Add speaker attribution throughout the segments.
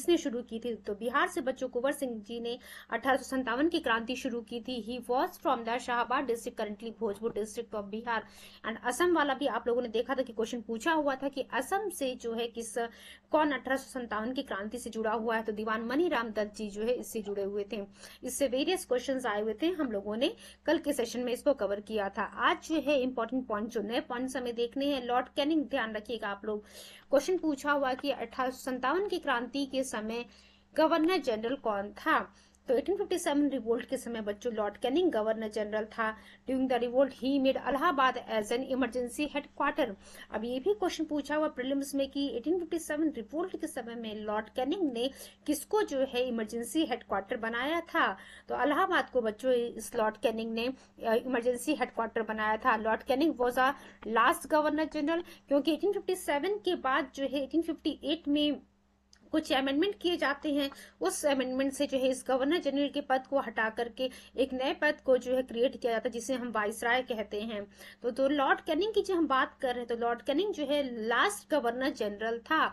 Speaker 1: किसने शुरू की थी? तो बिहार से बच्चों कुंवर सिंह जी ने 1857 की क्रांति शुरू की थी। He was from the Shahabad district, currently Bhojpur district of Bihar. And Assam वाला भी आप लोगों ने देखा था कि क्वेश्चन पूछा हुआ था कि असम से जो है कौन 1857 की क्रांति से जुड़ा हुआ है? तो दीवान मनीराम दत्त जी जो है इससे जुड़े हुए थे। इससे वेरियस क्वेश्चंस आए हुए थे, हम लोगों ने कल के सेशन में इसको कवर किया था। आज जो है इंपॉर्टेंट पॉइंट, जो नए पॉइंट्स हमें देखने हैं, लॉर्ड कैनिंग, ध्यान रखिएगा आप लोग। क्वेश्चन पूछा हुआ कि 1857 की क्रांति के समय गवर्नर जनरल कौन था? तो 1857 रिवोल्ट के समय बच्चों लॉर्ड कैनिंग गवर्नर जनरल था। During the revolt he made Allahabad as an emergency headquarters. अब ये भी क्वेश्चन पूछा हुआ प्रीलिम्स में कि 1857 रिवोल्ट के समय में लॉर्ड कैनिंग ने किसको जो है इमरजेंसी हेडक्वार्टर बनाया था? तो इलाहाबाद को बच्चों इस लॉर्ड कैनिंग ने इमरजेंसी हेडक्वार्टर बनाया था। Lord Canning was a last governor general, क्योंकि 1857 के बाद जो है 1858 में कुछ अमेंडमेंट किए जाते हैं। उस अमेंडमेंट से जो है इस गवर्नर जनरल के पद को हटा करके एक नए पद को जो है क्रिएट किया जाता है, जिसे हम वाइसराय कहते हैं। तो लॉर्ड कैनिंग की जो हम बात कर रहे हैं, तो लॉर्ड कैनिंग जो है लास्ट गवर्नर जनरल था।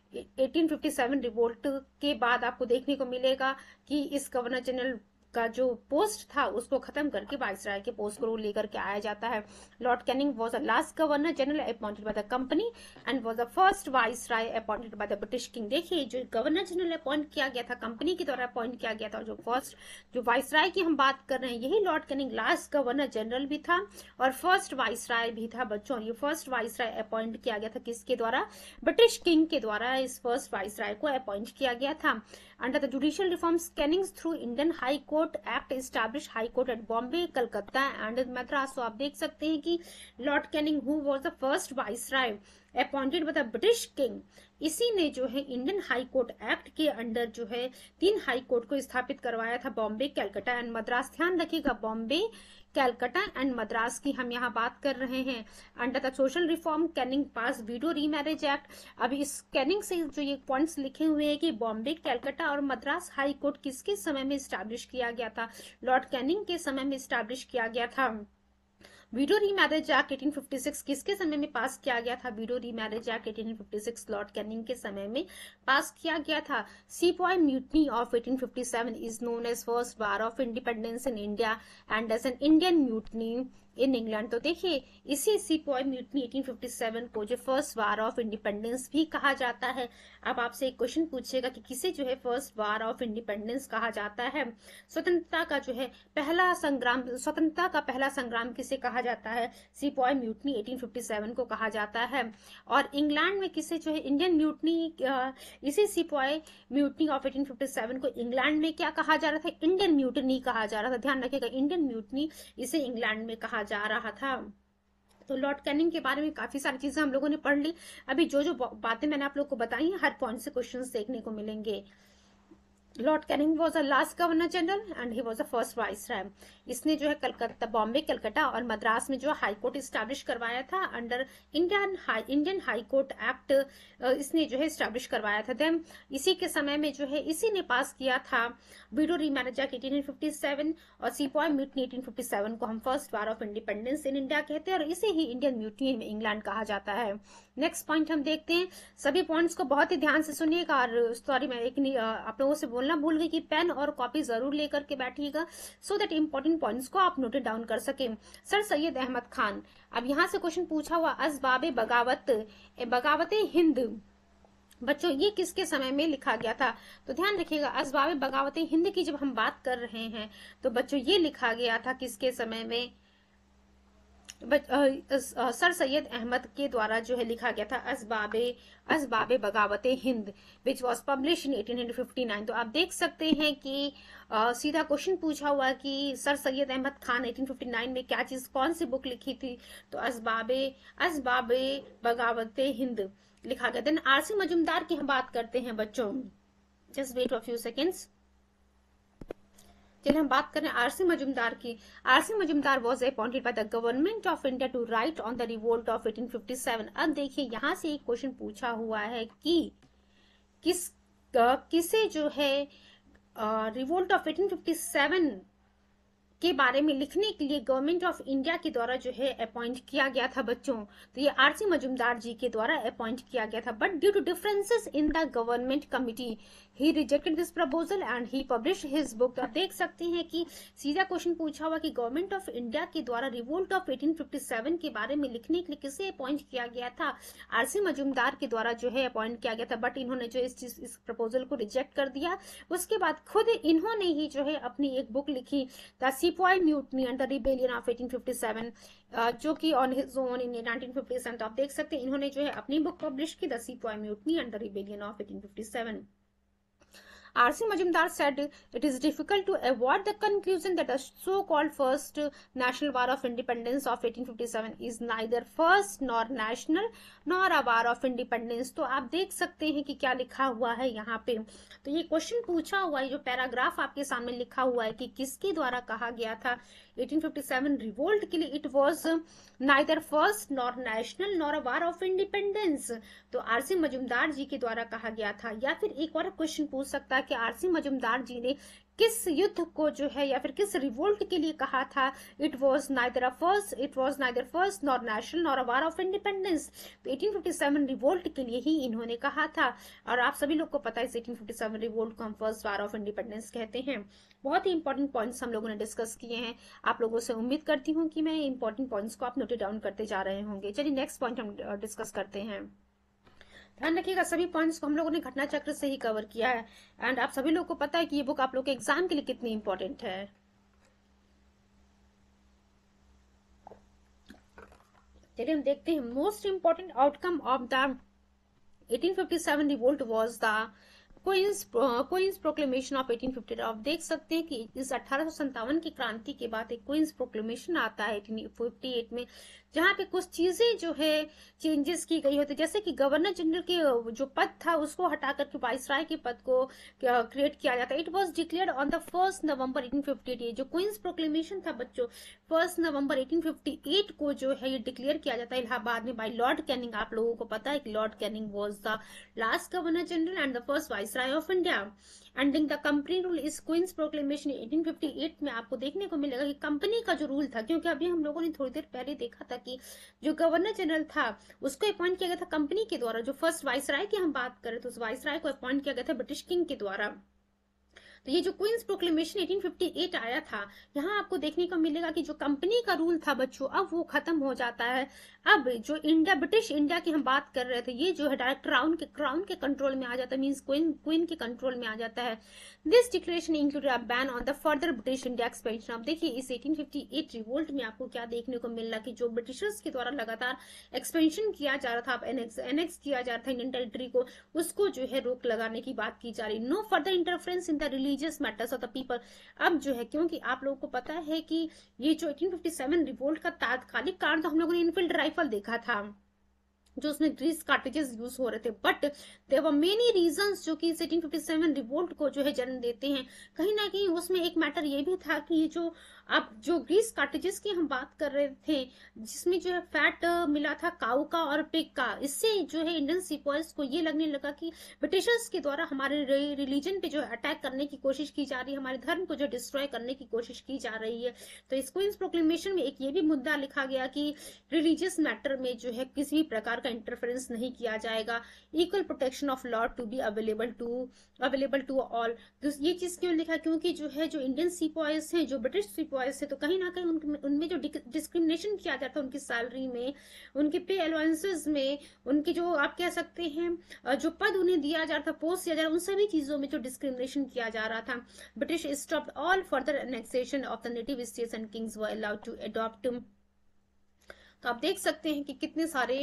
Speaker 1: 1857 रिवोल्ट के बाद आपको देखने को मिलेगा कि इस गवर्नर जनरल का जो पोस्ट था उसको खत्म करके वाइसराय के पोस्ट को लेकर के आया जाता है। Lord Canning was the last governor general appointed by the company and was the first viceroy appointed by the British king. देखिए, जो गवर्नर जनरल अपॉइंट किया गया था, कंपनी के द्वारा अपॉइंट किया गया था, और जो फर्स्ट जो वाइसराय की हम बात कर रहे हैं, यही lord Canning last governor general भी था और फर्स्ट वाइसराय भी था बच्चों। ये फर्स्ट वाइसराय अपॉइंट किया गया था किसके द्वारा? ब्रिटिश किंग के द्वारा इस फर्स्ट वाइसराय को अपॉइंट किया गया था। Under the judicial reforms, Canning through Indian high court act establish high court at Bombay, Calcutta and Madras. तो आप देख सकते हैं कि Lord Canning who was the first viceroy appointed by the British king, इसी ने जो है इंडियन हाई कोर्ट एक्ट के अंडर जो है 3 हाई कोर्ट को स्थापित करवाया था, बॉम्बे, कलकत्ता एंड मद्रास। ध्यान रखिएगा, बॉम्बे, कलकत्ता एंड मद्रास की हम यहाँ बात कर रहे हैं। Under the social reform, Canning pass widow remarriage act. अब इस कैनिंग से जो ये पॉइंट्स लिखे हुए हैं कि बॉम्बे, कलकत्ता और मद्रास हाई कोर्ट किसके समय में स्टैब्लिश किया गया था? लॉर्ड कैनिंग के समय में स्टैब्लिश किया गया था। विडो रीमैरिज एक्ट 1856 किसके समय में पास किया गया था? Widow remarriage act 1856 lord Canning के समय में पास किया गया था। Sepoy mutiny of 1857 is known as first war of independence in India and as an Indian mutiny in England. तो देखिए, इसी सीपॉय म्यूटनी 1857 को जो फर्स्ट वार ऑफ इंडिपेंडेंस भी कहा जाता है। अब आपसे एक क्वेश्चन पूछेगा कि किसे जो है फर्स्ट वार ऑफ इंडिपेंडेंस कहा जाता है? स्वतंत्रता का जो है पहला संग्राम, स्वतंत्रता का पहला संग्राम किसे कहा जाता है? सीपॉय म्यूटनी 1857 को कहा जाता है। और इंग्लैंड में किसे जो है इंडियन म्यूटनी, इसी सीपॉय म्यूटनी ऑफ 1857 को इंग्लैंड में क्या कहा जा रहा था? इंडियन म्यूटनी कहा जा रहा था। ध्यान रखिएगा, इंडियन म्यूटनी इसे इंग्लैंड में कहा जा रहा था। तो लॉर्ड कैनिंग के बारे में काफी सारी चीजें हम लोगों ने पढ़ ली। अभी जो जो बातें मैंने आप लोग को बताई हैं, हर पॉइंट से क्वेश्चंस देखने को मिलेंगे। Lord Canning was a last governor general and he was a first viceroy. इसने जो है कलकत्ता, बॉम्बे, कलकत्ता और मद्रास में जो हाई कोर्ट स्टैब्लिश करवाया था under Indian high court act, इसने जो है स्टैब्लिश करवाया था। देन इसी के समय में जो है इसी ने पास किया था विडो रीमैरिज एक्ट 1857 और सीपॉय म्यूटनी 1857 को हम first war of independence in India कहते हैं और इसे ही इंडियन म्यूटनी इन इंग्लैंड कहा जाता है। नेक्स्ट पॉइंट हम देखते हैं। सभी पॉइंट्स को बहुत ही ध्यान से सुनिएगा और सॉरी, मैं एक आप लोगों से बोलना भूल गई कि पेन और कॉपी जरूर लेकर के बैठिएगा सो दैट इंपॉर्टेंट पॉइंट्स को आप नोट डाउन कर सके। सर सैयद अहमद खान, अब यहाँ से क्वेश्चन पूछा हुआ असबाबे बगावत, बगावते हिंद बच्चों ये किसके समय में लिखा गया था? तो ध्यान रखिएगा, असबाबे बगावते हिंद की जब हम बात कर रहे हैं तो बच्चों ये लिखा गया था किसके समय में? सर सैयद अहमद के द्वारा जो है लिखा गया था Asbabe Baghawate Hind which was publish in 1859। तो आप देख सकते हैं कि सीधा क्वेश्चन पूछा हुआ कि सर सैयद अहमद खान 1859 में क्या चीज, कौन सी बुक लिखी थी? तो असबाबे बगावते हिंद लिखा गया। देन आरसी मजुमदार की हम बात करते हैं बच्चों, just wait a few seconds. चलिए हम बात करें आरसी मजुमदार की। R C Majumdar was appointed by the government of India to write on the revolt of 1857। अब देखिए यहाँ से एक क्वेश्चन पूछा हुआ है कि किसे जो है रिवोल्ट ऑफ 1857 के बारे में लिखने के लिए गवर्नमेंट ऑफ इंडिया के द्वारा जो है अपॉइंट किया गया था बच्चों। तो ये आरसी मजूमदार जी के द्वारा अपॉइंट किया गया था, but due to differences in the government committee he rejected this proposal and he publish his book. तो आप देख सकते हैं कि सीधा क्वेश्चन पूछा हुआ कि गवर्नमेंट ऑफ इंडिया के द्वारा रिवोल्ट ऑफ 1857 के बारे में लिखने के लिए किसे अपॉइंट किया गया था? आरसी मजूमदार के द्वारा जो है अपॉइंट किया गया था, बट इन्होंने जो इस प्रपोजल को रिजेक्ट कर दिया। उसके बाद खुद इन्होंने ही जो है अपनी एक बुक लिखी, the sepoy mutiny and the rebellion of 1857, जो कि ऑन हिज ओन इन 1957। तो आप देख सकते हैं इन्होंने जो है अपनी बुक पब्लिश की, the sepoy mutiny and the rebellion of 1857। R.C. Majumdar said it is difficult to avoid the conclusion that the so-called first national war of independence of 1857 is neither first nor national nor a war of independence। तो आप देख सकते हैं कि क्या लिखा हुआ है यहाँ पे। तो ये क्वेश्चन पूछा हुआ है, जो पैराग्राफ आपके सामने लिखा हुआ है कि किसके द्वारा कहा गया था 1857 रिवोल्ट के लिए, it was neither first nor national nor a war of independence. तो आरसी मजूमदार जी के द्वारा कहा गया था। या फिर एक और क्वेश्चन पूछ सकता है कि आरसी मजूमदार जी ने किस युद्ध को जो है या फिर किस रिवोल्ट के लिए कहा था? It was neither first nor national nor a war of independence. तो 1857 रिवोल्ट के लिए ही इन्होंने कहा था। और आप सभी लोग को पता है 1857 रिवोल्ट को हम फर्स्ट वार ऑफ इंडिपेंडेंस कहते हैं। बहुत ही इंपॉर्टेंट पॉइंट्स हम लोगों ने डिस्कस किए हैं। आप लोगों से उम्मीद करती हूँ कि मैं इंपॉर्टेंट पॉइंट्स को आप नोट डाउन करते जा रहे होंगे। चलिए नेक्स्ट पॉइंट हम डिस्कस करते हैं। ध्यान रखिएगा, सभी पॉइंट्स को हम लोगों ने घटना चक्र से ही कवर किया है। एंड आप सभी लोग को पता है कि ये बुक आप लोग के एग्जाम के लिए कितनी इंपॉर्टेंट है। चलिए हम देखते हैं most important outcome of the 1857 revolt was the queen's proclamation of 1850। आप देख सकते हैं कि इस 1857 की क्रांति के बाद एक क्वींस प्रोक्लेमेशन आता है 1858 में, जहां पे कुछ चीजें जो है चेंजेस की गई होती है। जैसे कि गवर्नर जनरल के जो पद था उसको हटाकर के वाइसराय के पद को क्रिएट किया जाता है। It was declared on the 1 November 1858। जो क्वींस प्रोक्लेमेशन था बच्चों 1 नवंबर 1858 को जो है ये डिक्लेयर किया जाता है इलाहाबाद में बाय लॉर्ड कैनिंग। आप लोगों को पता है कि Lord Canning was the last governor general and the first viceroy of India. Ending the company rule इस क्वींस प्रोक्लेमेशन 1858 में आपको देखने को मिलेगा कि कंपनी का जो रूल था, क्योंकि अभी हम लोगों ने थोड़ी देर पहले देखा था कि जो गवर्नर जनरल था उसको अपॉइंट किया गया था कंपनी के द्वारा। जो फर्स्ट वाइसराय की हम बात करें तो उस वाइसराय को अपॉइंट किया गया था ब्रिटिश किंग के द्वारा। तो ये जो क्वींस प्रोक्लेमेशन 1858 आया था, यहाँ आपको देखने को मिलेगा कि जो कंपनी का रूल था बच्चों अब वो खत्म हो जाता है। अब जो इंडिया ब्रिटिश इंडिया की हम बात कर रहे थे ये जो है डायरेक्ट क्राउन के कंट्रोल में आ जाता है, मींस क्वीन के कंट्रोल में आ जाता है। This declaration include a ban on the further British India expansion. अब देखिए इस 1858 रिवोल्ट में आपको क्या देखने को मिल रहा कि जो ब्रिटिशर्स के द्वारा लगातार एक्सपेंशन किया जा रहा था, एनेक्स किया जा रहा था इंडियन टेरिटरी को, उसको जो है रोक लगाने की बात की जा रही। No further interference in the religious matters of the people. अब जो है क्योंकि आप लोगों को पता है कि ये जो 1857 रिवोल्ट का तात्कालिक कारण था, हम लोगों ने इनफील्ड राइफल देखा था जो उसमें ग्रीस कार्टेजेस यूज हो रहे थे, but there were many reasons जो कि 1857 रिवोल्ट को जो है जन्म देते हैं। कहीं ना कहीं उसमें एक मैटर ये भी था कि जो अब जो ग्रीस कार्टेजेस की हम बात कर रहे थे जिसमें जो है फैट मिला था काऊ का और पिग का, इससे जो है इंडियन सिपॉयज को ये लगने लगा कि ब्रिटिशर्स के द्वारा हमारे रिलीजन पे जो है अटैक करने की कोशिश की जा रही है, हमारे धर्म को जो डिस्ट्रॉय करने की कोशिश की जा रही है। तो इस क्वींस प्रोक्लेमेशन में एक ये भी मुद्दा लिखा गया कि रिलीजियस मैटर में जो है किसी भी प्रकार का इंटरफेरेंस नहीं किया जाएगा। Equal protection of law to be available to all. ये चीज क्यों लिखा? क्योंकि जो है जो इंडियन सिपॉयज हैं, जो ब्रिटिश सिपॉयज है, तो कहीं ना कहीं उनमें जो डिस्क्रिमिनेशन किया जाता है उनकी सैलरी में, उनके पे अलाउंसेस में, उनके जो आप कह सकते हैं जो पद उन्हें दिया जा रहा था, पोस्ट दिया जा रहा, उन सभी चीजों में जो डिस्क्रिमिनेशन किया जा रहा था। British stopped all further annexation of the native states and kings were allowed to adopt. तो आप देख सकते हैं कि कितने सारे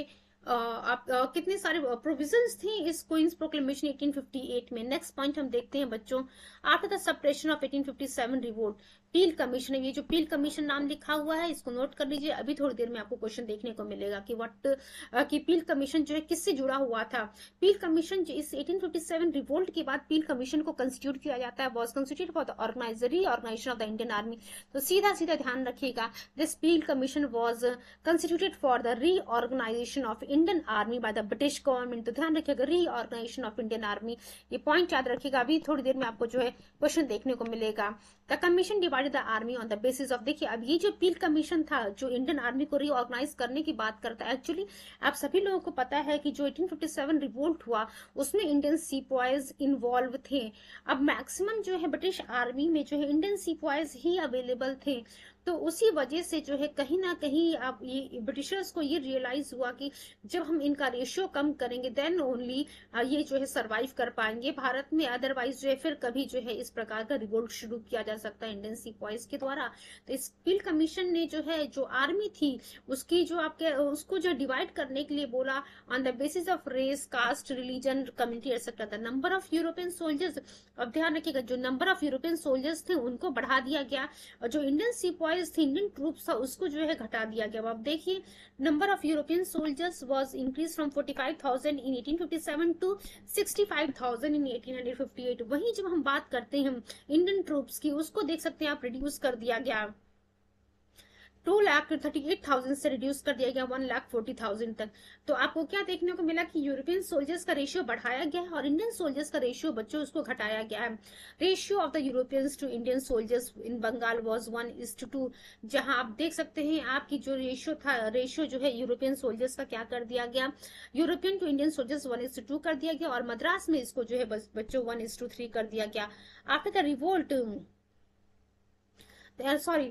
Speaker 1: प्रोविजंस थे इस क्वींस प्रोक्लेमेशन 1858 में। नेक्स्ट पॉइंट हम देखते हैं बच्चों, after the suppression of 1857 revolt Peel commission. ये जो पील कमीशन नाम लिखा हुआ है इसको नोट कर लीजिए, अभी थोड़ी देर में आपको क्वेश्चन देखने को मिलेगा कि पील कमीशन जो है किससे जुड़ा हुआ था। पील कमीशन जो इस 1857 रिवोल्ट के बाद पील कमीशन को कंस्टिट्यूट किया जाता है, was constituted for the organisation of the Indian army. तो सीधा सीधा ध्यान रखिएगा, this Peel commission was constituted for the reorganisation of Indian army by the British government. तो ध्यान रखिएगा रीऑर्गेनाइजेशन ऑफ इंडियन आर्मी, ये पॉइंट याद रखिएगा। अभी थोड़ी देर में आपको जो है क्वेश्चन देखने को मिलेगा। The commission divided the army on the basis of, देखिए अब ये जो पील कमीशन था जो इंडियन आर्मी को रीऑर्गेनाइज करने की बात करता है, एक्चुअली आप सभी लोगों को पता है कि जो 1857 रिवोल्ट हुआ उसमें इंडियन सीपॉयज इन्वॉल्व थे। अब मैक्सिमम जो है ब्रिटिश आर्मी में जो है इंडियन सीपॉयज ही अवेलेबल थे, तो उसी वजह से जो है कहीं ना कहीं अब ये ब्रिटिशर्स को ये रियलाइज हुआ कि जब हम इनका रेशियो कम करेंगे देन ओनली ये जो है सरवाइव कर पाएंगे भारत में, अदरवाइज जो है फिर कभी जो है इस प्रकार का रिवोल्ट शुरू किया जा सकता है इंडियन सीपॉयज के द्वारा। तो इस पील कमीशन ने जो है जो आर्मी थी उसकी जो आपके उसको जो डिवाइड करने के लिए बोला on the basis of race, caste, religion, community etcetera. The number of European soldiers, अब ध्यान रखिएगा जो नंबर ऑफ यूरोपियन सोल्जर्स थे उनको बढ़ा दिया गया और जो इंडियन सीपॉयज थे, इंडियन ट्रूप्स था, उसको जो है घटा दिया गया। अब देखिए number of European soldiers was increase from 45,000 in 1857 to 65,000 in 1858। वहीं जब हम बात करते हैं इंडियन ट्रूप्स की, उसको देख सकते हैं आप रिड्यूस कर दिया गया, 2,38,000 से रिड्यूस कर दिया गया 1,40,000 तक। तो आपको क्या देखने को मिला कि यूरोपियन सोल्जर्स का रेशियो बढ़ाया गया है और इंडियन सोल्जर्स का रेशियो बच्चों उसको घटाया गया है। Ratio of the Europeans to Indian soldiers in Bengal was 1:2, जहां आप देख सकते हैं आपकी जो रेशियो था, रेशियो जो है यूरोपियन सोल्जर्स का क्या कर दिया गया, यूरोपियन टू इंडियन सोल्जर्स 1:2 कर दिया गया, और मद्रास में इसको जो है बच्चों 1:3 कर दिया गया। After the revolt, sorry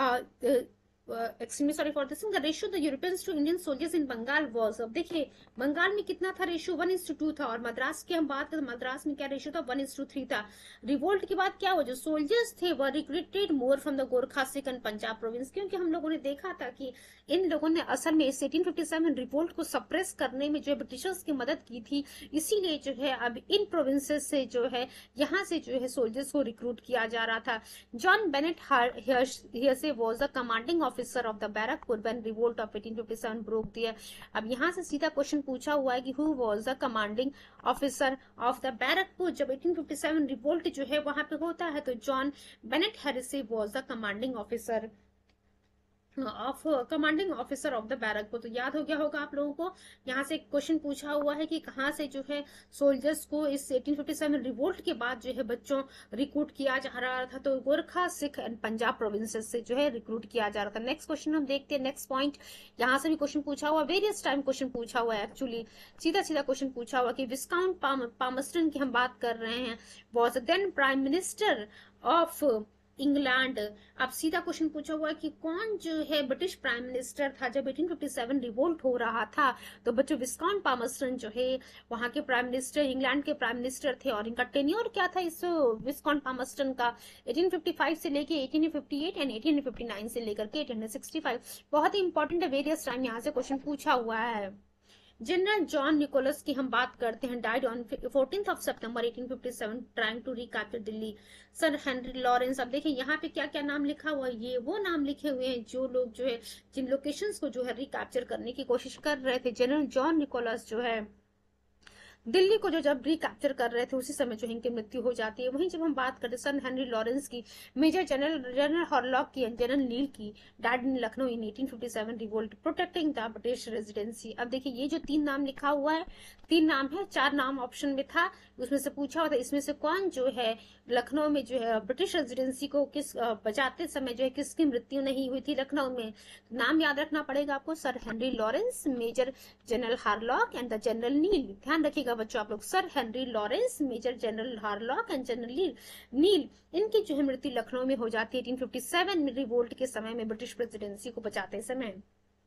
Speaker 1: extremely sorry for this, the ratio the Europeans to Indian soldiers in Bengal was, अब देखिए बंगाल में कितना था रेशियो, 1:2 था, और मद्रास की हम बात करें मद्रास में क्या रेशियो था, 1:3 था। रिवोल्ट के बाद क्या हुआ, जो सोल्जर्स थे वो recruited more from the Gorkha Sikh and Punjab province, क्योंकि हम लोगों ने देखा था कि इन लोगों ने असल में इस 1857 रिवोल्ट को सप्रेस करने में जो है ब्रिटिशर्स की मदद की थी, इसीलिए जो है अब इन प्रोविंसेस से जो है यहाँ से जो है सोल्जर्स को रिक्रूट किया जा रहा था। John Bennet Hearsey was the commanding officer of the Barrackpore when revolt of 1857 broke दिया। अब यहाँ से सीधा क्वेश्चन पूछा हुआ है कि who was the commanding officer of the Barrackpore, जब 1857 रिवोल्ट जो है वहां पे होता है तो John Bennet Hearsey was the commanding officer of commanding officer of the Barrackpore. तो याद हो गया होगा आप लोगों को, यहाँ से क्वेश्चन पूछा हुआ है कि कहाँ से जो है सोल्जर्स को इस 1857 रिवोल्ट के बाद जो है बच्चों रिक्रूट किया जा रहा था, तो गोरखा सिख एंड पंजाब प्रोविंसेस से जो है रिक्रूट किया जा रहा था। नेक्स्ट क्वेश्चन हम देखते हैं, नेक्स्ट पॉइंट, यहाँ से भी क्वेश्चन पूछा हुआ, वेरियस टाइम क्वेश्चन पूछा हुआ है, एक्चुअली सीधा सीधा क्वेश्चन पूछा हुआ कि विस्काउंट पामस्टन की हम बात कर रहे हैं, was then prime minister of England. अब सीधा क्वेश्चन पूछा हुआ है कि कौन जो है ब्रिटिश प्राइम मिनिस्टर था जब 1857 रिवोल्ट हो रहा था, तो बच्चों विस्काउंट पामस्टन जो है वहां के प्राइम मिनिस्टर, इंग्लैंड के प्राइम मिनिस्टर थे, और इनका टेन्योर क्या था इस विस्काउंट पामस्टन का, 1855 से लेके 1858 एंड 1859 से लेकर के 1865। बहुत ही इंपॉर्टेंट है, वेरियस टाइम यहाँ से क्वेश्चन पूछा हुआ है। जनरल जॉन निकोलस की हम बात करते हैं, died on 14th of September 1857 trying to recapture Delhi. Sir Henry Lawrence, अब देखिए यहाँ पे क्या क्या नाम लिखा हुआ है, ये वो नाम लिखे हुए हैं जो लोग जो है जिन लोकेशंस को जो है रिकैप्चर करने की कोशिश कर रहे थे। जनरल जॉन निकोलस जो है दिल्ली को जो जब रिकैप्चर कर रहे थे उसी समय जो इनकी मृत्यु हो जाती है। वहीं जब हम बात करते सन हेनरी लॉरेंस की, मेजर जनरल हॉरलॉक की, जनरल नील की, died in Lucknow in 1857 revolt protecting the British residency. अब देखिए ये जो 3 नाम लिखा हुआ है, 3 नाम है, 4 नाम ऑप्शन में था, उसमें से पूछा हुआ था इसमें से कौन जो है लखनऊ में जो है ब्रिटिश रेजिडेंसी को किस बचाते समय जो है किसकी मृत्यु नहीं हुई थी लखनऊ में। नाम याद रखना पड़ेगा आपको, sir Henry Lawrence, major general Havelock and the general Neill. ध्यान रखिएगा बच्चों आप लोग, sir Henry Lawrence, major general Havelock and general Neill, इनकी जो है मृत्यु लखनऊ में हो जाती है 1857 में रिवोल्ट के समय में ब्रिटिश प्रेसिडेंसी को बचाते समय।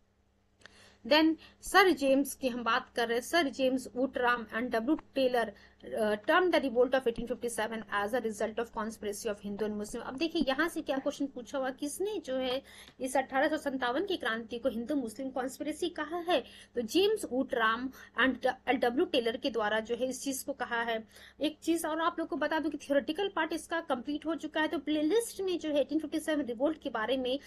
Speaker 1: देन सर जेम्स की हम बात कर रहे हैं, sir James Outram and W Taylor term the revolt of 1857 as a result of conspiracy of Hindu and Muslim. अब देखिए यहाँ से क्या क्वेश्चन पूछा हुआ, किसने जो है इस 1857 की क्रांति को हिंदू मुस्लिम कॉन्स्पिरेसी कहा है, तो James Outram and W Taylor के द्वारा जो है इस चीज को कहा है। एक चीज और आप लोग को बता दूं कि थियोरेटिकल पार्ट इसका कंप्लीट हो चुका है, तो प्लेलिस्ट में जो है 1857 रिवोल्ट के बारे में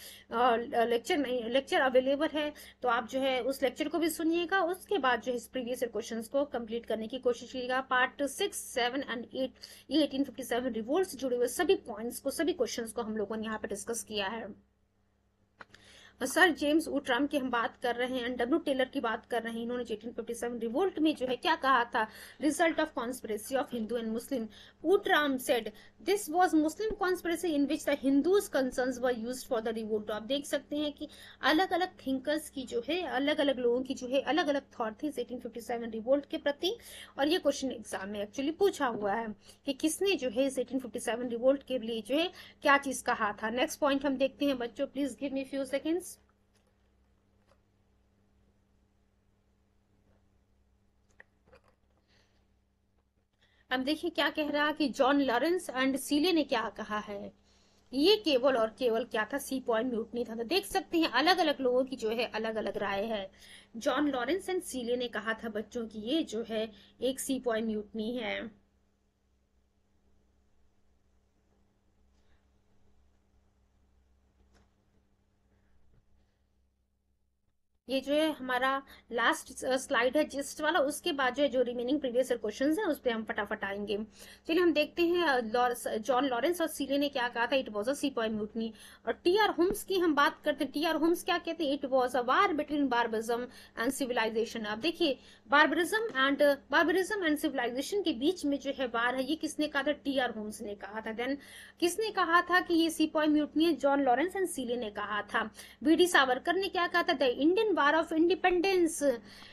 Speaker 1: लेक्चर अवेलेबल है, तो आप जो है उस लेक्चर को भी सुनिएगा, उसके बाद जो है इस प्रीवियस क्वेश्चंस को कंप्लीट करने की कोशिश कीजिएगा। पार्ट 6, 7 एंड 8 ये 1857 रिवोल्ट से जुड़े हुए सभी पॉइंट्स को, सभी क्वेश्चंस को हम लोगों ने यहाँ पे डिस्कस किया है। सर जेम्स ऊट्राम की हम बात कर रहे हैं, डब्ल्यू टेलर की बात कर रहे हैं। इन्होंने 1857 रिवोल्ट में जो है क्या कहा था, result of conspiracy of Hindu and Muslim. Outram said this was Muslim conspiracy in which the Hindus concerns were used for the revolt. तो आप देख सकते हैं कि अलग अलग थिंकर्स की जो है, अलग अलग लोगों की जो है अलग अलग थॉट थी 1857 रिवोल्ट के प्रति। और ये क्वेश्चन एग्जाम में एक्चुअली पूछा हुआ है कि किसने जो है 1857 रिवोल्ट के लिए जो है क्या चीज कहा था। नेक्स्ट पॉइंट हम देखते हैं बच्चों, please give me few seconds. अब देखिए क्या कह रहा है कि जॉन लॉरेंस एंड सीले ने क्या कहा है, ये केवल और केवल क्या था, सी पॉइंट म्यूटनी था। तो देख सकते हैं अलग अलग लोगों की जो है अलग अलग राय है। जॉन लॉरेंस एंड सीले ने कहा था बच्चों की ये जो है एक सी पॉइंट म्यूटनी है। ये जो है हमारा लास्ट स्लाइड है जिस्ट वाला, उसके बाद जो है जो रिमेनिंग प्रीवियस ईयर क्वेश्चंस हैं उस पर हम फटाफट आएंगे। चलिए हम देखते हैं जॉन लॉरेंस और सीले ने क्या कहा था, it was a sepoy mutiny. और टी आर होम्स की हम बात करते हैं, टी आर होम्स क्या कहते हैं, it was a war between barbarism and civilisation. अब देखिए बार्बरिज्म एंड सिविलाइजेशन के बीच में जो है वार है, ये किसने कहा था, टी आर होम्स ने कहा था। देन किसने कहा था कि ये सी पॉइंट म्यूटनी है, जॉन लॉरेंस एंड सीले ने कहा था। वीडी सावरकर ने क्या कहा था, the Indian war of independence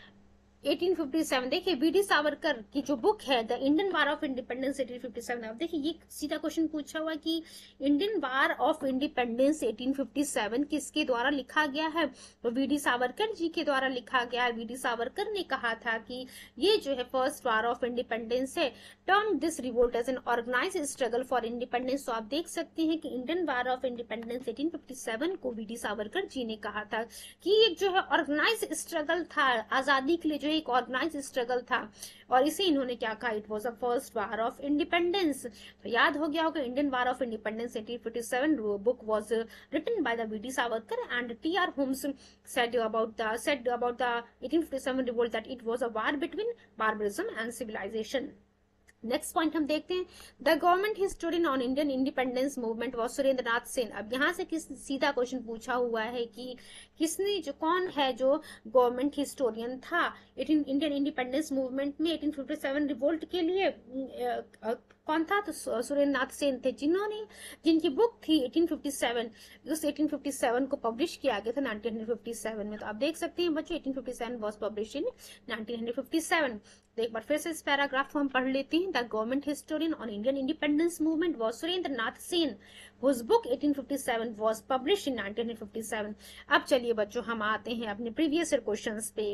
Speaker 1: 1857। देखिए बीडी सावरकर की जो बुक है the Indian war of independence 1857। अब देखिए ये सीधा क्वेश्चन पूछा हुआ कि इंडियन वार ऑफ इंडिपेंडेंस 1857 किसके द्वारा लिखा गया है, तो बीडी सावरकर जी के द्वारा लिखा गया है। बीडी सावरकर ने कहा था कि ये जो है फर्स्ट वार ऑफ इंडिपेंडेंस है। Term this revolt as an organised struggle for independence. तो आप देख सकते हैं कि इंडियन वार ऑफ इंडिपेंडेंस 1857 को बीडी सावरकर जी ने कहा था कि एक जो है ऑर्गेनाइज स्ट्रगल था, आजादी के लिए जो एक ऑर्गेनाइज स्ट्रगल था। और इसे इन्होंने क्या कहा, it was a first war of independence. तो याद हो गया होगा Indian war of independence 1857 book was written by the V D Savarkar and T R Holmes said about the 1857 revolt that it was a war between barbarism and civilization। Next point हम देखते हैं, the government historian on Indian independence movement was Surendra Nath Sen. अब यहाँ से किस सीधा question पूछा हुआ है कि किसने जो कौन है जो गवर्नमेंट हिस्टोरियन था इंडियन इंडिपेंडेंस मूवमेंट में 1857 रिवोल्ट के लिए कौन था, तो सुरेंद्र नाथ सेन थे, जिनकी बुक थी 1857, उस 1857 को पब्लिश किया गया था 1957 में। तो आप देख सकते हैं बच्चों 1857 वॉज पब्लिश इन 1957। तो एक बार फिर से इस पैराग्राफ को हम पढ़ लेते हैं, the government historian on Indian independence movement was Surendra Nath Sen whose book 1857 was published in 1957। अब चलिए बच्चों हम आते हैं अपने प्रीवियस ईयर क्वेश्चंस पे।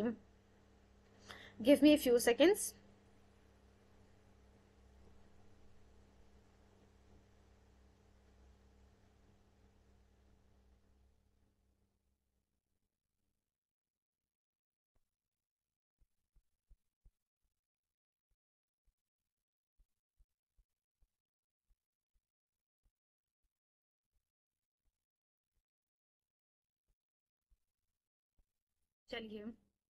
Speaker 1: Give me few seconds. चलिए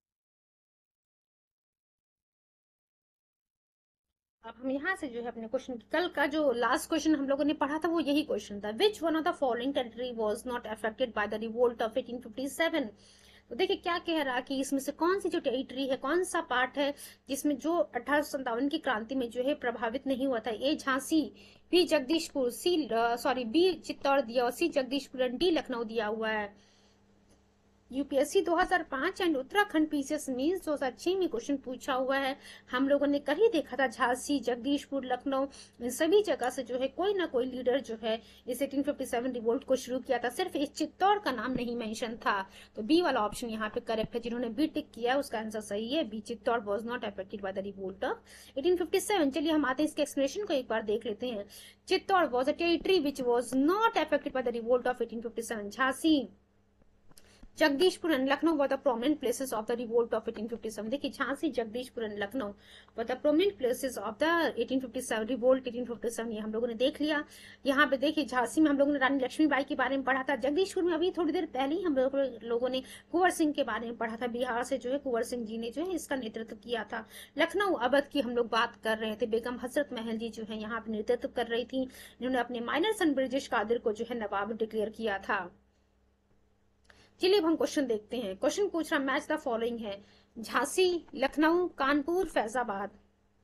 Speaker 1: अब हम यहाँ से जो है अपने क्वेश्चन, कल का जो लास्ट क्वेश्चन हम लोगों ने पढ़ा था वो यही क्वेश्चन था, which one of the following territory was not affected by the revolt of 1857। तो देखिए क्या कह रहा है कि इसमें से कौन सी जो टेरिटरी है, कौन सा पार्ट है जिसमें जो 1857 की क्रांति में जो है प्रभावित नहीं हुआ था। A Jhansi, B Jagdishpur, B Chittor दिया, और सी जगदीशपुर, डी लखनऊ दिया हुआ है। UPSC 2005 and Uttarakhand PCS mains 2006 में क्वेश्चन पूछा हुआ है। हम लोगों ने कल ही देखा था झांसी, जगदीशपुर, लखनऊ, इन सभी जगह से जो है कोई ना कोई लीडर जो है इस 1857 रिवोल्ट को शुरू किया था, सिर्फ इस चित्तौड़ का नाम नहीं मेंशन था। तो बी वाला ऑप्शन यहाँ पे करेक्ट है, जिन्होंने बी टिक किया उसका आंसर सही है, B Chittor was not affected by the revolt of 1857। चलिए हम आते हैं इसके एक्सप्लेनेशन को एक बार देख लेते हैं। Chittor was a territory which was not affected by the revolt of 1857। Jhansi, Jagdishpur and Lucknow were the prominent places of the revolt of 1857। देखिए Jhansi, Jagdishpur and Lucknow were the prominent places of the 1857 revolt 1857, ये हम लोगों ने देख लिया। यहाँ पे देखिए झांसी में हम लोगों ने रानी लक्ष्मीबाई के बारे में पढ़ा था, जगदीशपुर में अभी थोड़ी देर पहले ही हम लोगों ने कुंवर सिंह के बारे में पढ़ा था, बिहार से जो है कुंवर सिंह जी ने जो है इसका नेतृत्व किया था। लखनऊ अवध की हम लोग बात कर रहे थे, बेगम हजरत महल जी जो है यहाँ पे नेतृत्व कर रही थी, जिन्होंने अपने माइनर सन ब्रिजेश कादिर को जो है नवाब डिक्लेयर किया था। चलिए अब हम क्वेश्चन देखते हैं। क्वेश्चन पूछ रहा मैच द फॉलोइंग है, झांसी, लखनऊ, कानपुर, फैजाबाद।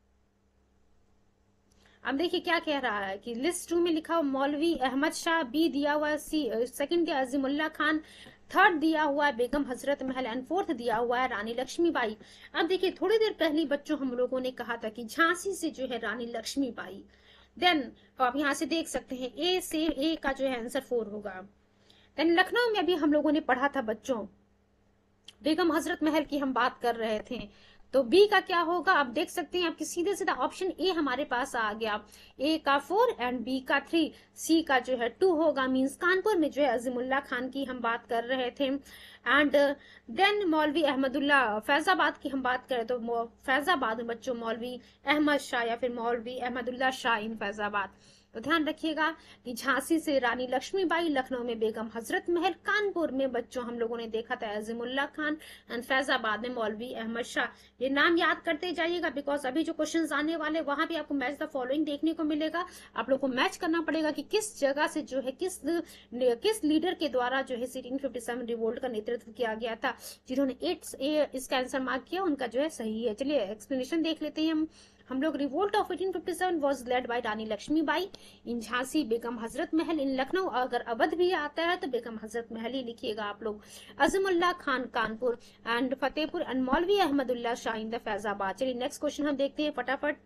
Speaker 1: अब देखिए क्या कह रहा है कि लिस्ट 2 में लिखा हुआ मौलवी अहमद शाह, बी दिया हुआ सी सेकंड दिया अजीमुल्ला खान, थर्ड दिया हुआ है बेगम हजरत महल एंड फोर्थ दिया हुआ है रानी लक्ष्मीबाई। अब देखिए थोड़ी देर पहले बच्चों हम लोगों ने कहा था कि झांसी से जो है रानी लक्ष्मीबाई। देन आप यहाँ से देख सकते हैं ए का जो है आंसर 4 होगा। देन लखनऊ में अभी हम लोगों ने पढ़ा था बच्चों, बेगम हजरत महल की हम बात कर रहे थे, तो बी का क्या होगा आप देख सकते हैं आपके सीधे सीधा ऑप्शन ए हमारे पास आ गया, ए का 4 एंड बी का 3, सी का जो है 2 होगा। मींस कानपुर में जो है अजीमुल्ला खान की हम बात कर रहे थे। एंड देन मौलवी अहमदुल्ला, फैजाबाद की हम बात करें तो फैजाबाद में बच्चों मौलवी अहमद शाह या फिर मौलवी अहमदुल्ला शाह इन फैजाबाद। तो ध्यान रखिएगा कि झांसी से रानी लक्ष्मीबाई, लखनऊ में बेगम हजरत महल, कानपुर में बच्चों हम लोगों ने देखा था अजीमुल्ला खान एंड फैजाबाद में मौलवी अहमद शाह। ये नाम याद करते जाइएगा बिकॉज अभी जो क्वेश्चंस आने वाले वहां भी आपको मैच द फॉलोइंग देखने को मिलेगा। आप लोग को मैच करना पड़ेगा कि किस जगह से जो है किस लीडर के द्वारा जो है 1857 रिवोल्ट का नेतृत्व किया गया था। जिन्होंने 8 इसका आंसर मार्क किया उनका जो है सही है। चलिए एक्सप्लेनेशन देख लेते हैं हम लोग। Revolt of 1857 was led by Rani Lakshmibai in Jhansi, Begum Hazrat Mahal इन लखनऊ। अगर अवध भी आता है तो बेगम हजरत महल ही लिखिएगा आप लोग। Azimullah Khan Kanpur and Fatehpur and Maulvi Ahmadullah Shah in the Faizabad. चलिए नेक्स्ट क्वेश्चन हम देखते हैं फटाफट।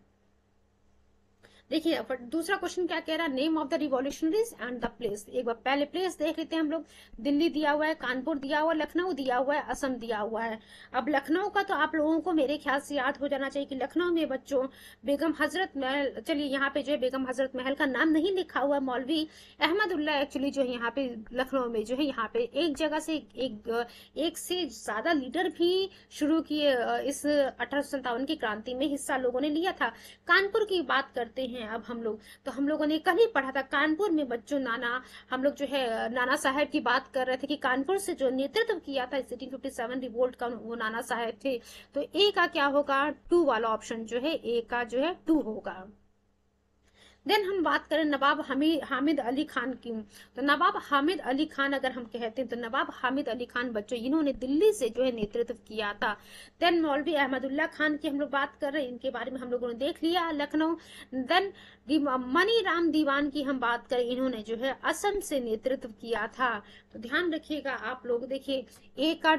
Speaker 1: देखिए दूसरा क्वेश्चन क्या कह रहा है, name of the revolutionaries and the place. एक बार पहले प्लेस देख लेते हैं हम लोग। दिल्ली दिया हुआ है, कानपुर दिया हुआ है, लखनऊ दिया हुआ है, असम दिया हुआ है। अब लखनऊ का तो आप लोगों को मेरे ख्याल से याद हो जाना चाहिए कि लखनऊ में बच्चों बेगम हजरत महल, चलिए यहाँ पे जो है बेगम हजरत महल का नाम नहीं लिखा हुआ, मौलवी अहमदुल्ला एक्चुअली जो है यहाँ पे लखनऊ में जो है यहाँ पे एक जगह से एक से ज्यादा लीडर भी शुरू किए इस 1857 की क्रांति में हिस्सा लोगों ने लिया था। कानपुर की बात करते हैं अब हम लोग, तो हम लोगों ने कल ही पढ़ा था कानपुर में बच्चों हम लोग जो है नाना साहेब की बात कर रहे थे कि कानपुर से जो नेतृत्व किया था 1857 रिवोल्ट का वो नाना साहेब थे। तो ए का क्या होगा, 2 वाला ऑप्शन जो है ए का जो है 2 होगा। देन हम बात करें नवाब हामिद अली खान की, तो नवाब हामिद अली खान अगर हम कहते हैं तो नवाब हामिद अली खान बच्चों इन्होंने दिल्ली से जो है नेतृत्व किया था। देन मौलवी अहमदुल्ला खान की हम लोग बात कर रहे हैं, इनके बारे में हम लोगों ने देख लिया लखनऊ। देन मनी राम दीवान की हम बात करें, इन्होंने जो है असम से नेतृत्व किया था। तो ध्यान रखिएगा आप लोग, देखिए ए का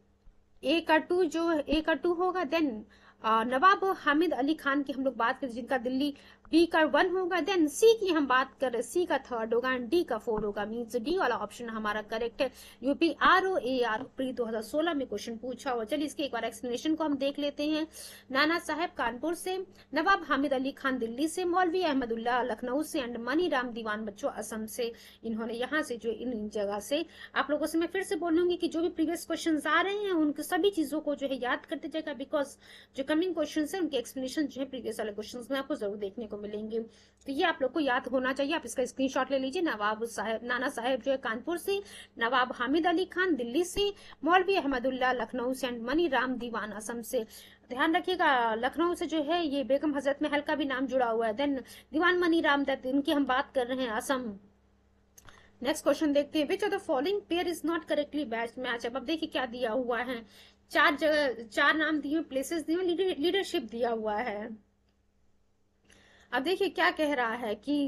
Speaker 1: 2 होगा। देन नवाब हामिद अली खान की हम लोग बात करें जिनका दिल्ली, बी का 1 होगा। देन सी की हम बात कर रहे हैं, सी का 3rd होगा एंड डी का 4 होगा। मींस डी वाला ऑप्शन हमारा करेक्ट है। यूपी ROAR प्री 2016 में क्वेश्चन पूछा हुआ। चलिए इसके एक बार एक्सप्लेनेशन को हम देख लेते हैं। नाना साहेब कानपुर से, नवाब हामिद अली खान दिल्ली से, मौलवी अहमदुल्ला लखनऊ से एंड मनी राम दीवान बच्चों असम से। इन्होंने यहाँ से जो इन जगह से, आप लोगों से मैं फिर से बोलूंगी कि जो भी प्रीवियस क्वेश्चन आ रहे हैं उनकी सभी चीजों को जो है याद करते जाएगा बिकॉज जो कमिंग क्वेश्चन है उनके एक्सप्लेनेशन जो है प्रीवियस वाले क्वेश्चन में आपको जरूर देखने को मिलेंगे। तो ये आप लोग को याद होना चाहिए, आप इसका स्क्रीनशॉट ले लीजिए। नाना साहेब जो है कानपुर से, नवाब हामिद अली खान दिल्ली से, मौलवी अहमदुल्ला लखनऊ से एंड मनी राम दीवान असम से। ध्यान रखिएगा लखनऊ से जो है ये बेगम हजरत महल का भी नाम जुड़ा हुआ है। देन दीवान मनी राम दत्त इनकी हम बात कर रहे हैं असम। नेक्स्ट क्वेश्चन देखते हैं, which of the following pair is not correctly match. अब देखिए क्या दिया हुआ है, 4 नाम दिए, प्लेसेस दिए, लीडरशिप दिया हुआ है। अब देखिए क्या कह रहा है कि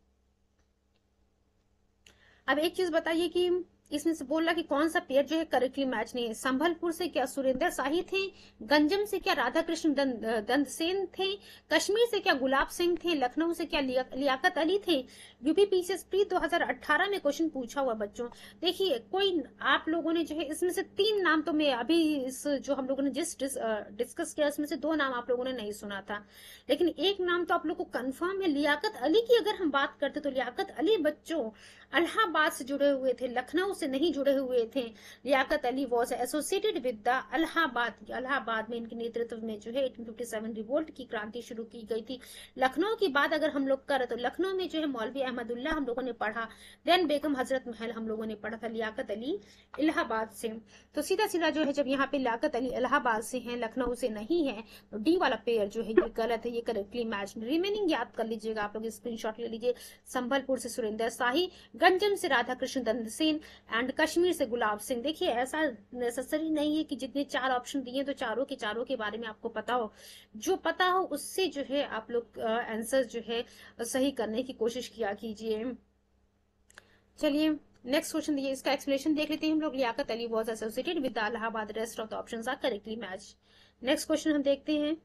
Speaker 1: अब एक चीज बताइए कि इसमें से बोल रहा कि कौन सा पेयर जो है करेक्टली मैच नहीं है। संभलपुर से क्या सुरेंद्र शाही थे, गंजम से क्या राधा कृष्ण दंतसेन थे, कश्मीर से क्या गुलाब सिंह थे, लखनऊ से क्या लियाकत अली थे। यूपीपीसीएस प्री 2018 में क्वेश्चन पूछा हुआ बच्चों। देखिए कोई आप लोगों ने जो है इसमें से 3 नाम तो मैं अभी इस जो हम लोगों ने जिस डिस्कस किया उसमें से 2 नाम आप लोगों ने नहीं सुना था, लेकिन एक नाम तो आप लोग को कंफर्म है। लियाकत अली की अगर हम बात करते तो लियाकत अली बच्चों इलाहाबाद से जुड़े हुए थे, लखनऊ से नहीं जुड़े हुए थे। Liyaqat Ali was associated with the Allahabad में इनके नेतृत्व में जो है 1857 रिवोल्ट की क्रांति शुरू की गई थी। लखनऊ की बात अगर हम लोग करें तो लखनऊ में जो है मौलवी अहमदुल्ला हम लोगों ने पढ़ा। देन बेगम हजरत महल हम लोगों ने पढ़ा था। लियाकत अली इलाहाबाद से, तो सीधा सीधा जो है जब यहाँ पे लियाकत अली इलाहाबाद से है, लखनऊ से नहीं है, तो डी वाला पेयर जो है ये गलत है, ये करेक्टली मैच। रिमेनिंग याद कर लीजिएगा आप लोग, स्क्रीनशॉट ले लीजिए। संभलपुर से सुरेंद्र शाही, गंजम से राधा कृष्ण दंतसेन, एंड कश्मीर से गुलाब सिंह। देखिए ऐसा नेसेसरी नहीं है कि जितने 4 ऑप्शन दिए तो चारों के बारे में आपको पता हो। जो पता हो उससे जो है आप लोग आंसर जो है सही करने की कोशिश किया कीजिए। चलिए नेक्स्ट क्वेश्चन दिए, इसका एक्सप्लेनेशन देख लेते हैं हम लोग। Liyaqat Ali was associated with Allahabad, rest of the options are correctly match. Next question हम देखते हैं,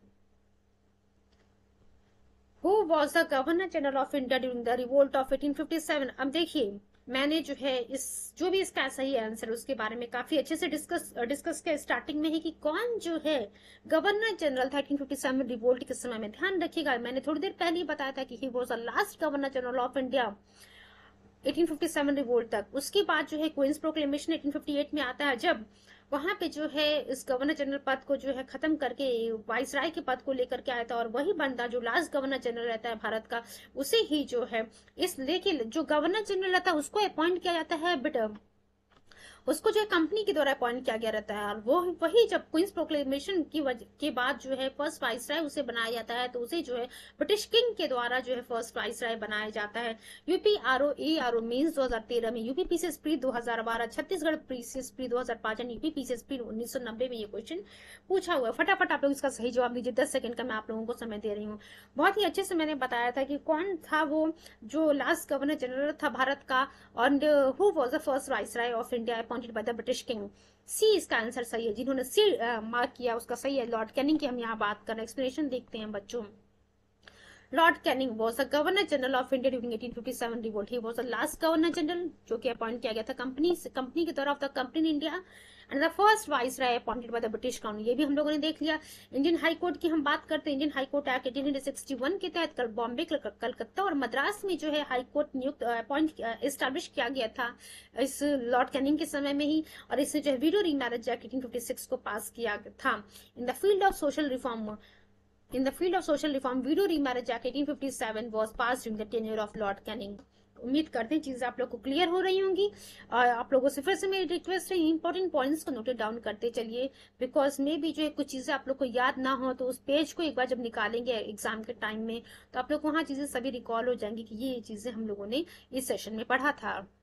Speaker 1: who was the governor general of India during the revolt of 1857। अब देखिए मैंने जो है इस जो भी इसका सही आंसर उसके बारे में काफी अच्छे से डिस्कस किया स्टार्टिंग में ही कि कौन जो है गवर्नर जनरल था 1857 रिवोल्ट के समय में। ध्यान रखिएगा मैंने थोड़ी देर पहले ही बताया था कि he was the last governor general of India 1857 revolt तक। उसके बाद जो है क्वींस प्रोक्लेमेशन 1858 में आता है, जब वहां पे जो है इस गवर्नर जनरल पद को जो है खत्म करके वाइसराय के पद को लेकर के आया था, और वही बंदा जो लास्ट गवर्नर जनरल रहता है भारत का उसे ही जो है इस लेकिन जो गवर्नर जनरल रहता है उसको अपॉइंट किया जाता है, बट उसको जो है कंपनी के द्वारा अपॉइंट किया गया रहता है। और वो वही जब क्वींस प्रोक्लेमेशन के बाद जो है फर्स्ट वाइसराय उसे बनाया जाता है, तो उसे जो है ब्रिटिश किंग के द्वारा जो है फर्स्ट वाइसराय बनाया जाता है। यूपी आरओ मीन्स 2013 में, UP PCS pre 2012, Chhattisgarh PCS pre 2005 and UP PCS pre 1990 में ये क्वेश्चन पूछा हुआ है। फटाफट आप लोग इसका सही जवाब दीजिए, 10 सेकंड का मैं आप लोगों को समय दे रही हूँ। बहुत ही अच्छे से मैंने बताया था कि कौन था वो जो लास्ट गवर्नर जनरल था भारत का, और who was the first viceroy of India appointed by the British king. C इसका आंसर सही है, जिन्होंने सी मार्क किया उसका सही है, लॉर्ड कैनिंग की हम यहाँ बात कर रहे हैं। एक्सप्लेनेशन देखते हैं बच्चों। Lord Canning was the governor general of India during 1857 revolt. He was the last governor general जो कि अपॉइंट किया गया था कंपनी के तरफ the company in India, and the first viceroy appointed by the British crown. ये भी हम लोगों ने देख लिया। इंडियन हाई कोर्ट की हम बात करते हैं। इंडियन हाई कोर्ट एक्ट 1861 के तहत बॉम्बे, कलकत्ता और मद्रास में जो है हाई कोर्ट नियुक्त अपॉइंट एस्टैब्लिश किया गया था इस लॉर्ड कैनिंग के समय में ही, और इसने जो है विडो रीमैरिज एक्ट 1856 को पास किया था। In the field of social reform, widow remarriage act 1857 was passed during the tenure of Lord Canning। उम्मीद करते हैं चीजें आप लोग को क्लियर हो रही होंगी। और आप लोगों से फिर से मेरी रिक्वेस्ट है इंपॉर्टेंट पॉइंट्स को नोट डाउन करते चलिए, बिकॉज मे भी जो है कुछ चीजें आप लोग को याद ना हो, तो उस पेज को एक बार जब निकालेंगे एग्जाम के टाइम में तो आप लोग को वहाँ चीजें सभी रिकॉल हो जाएंगी कि ये चीजें हम लोगों ने इस सेशन में पढ़ा था।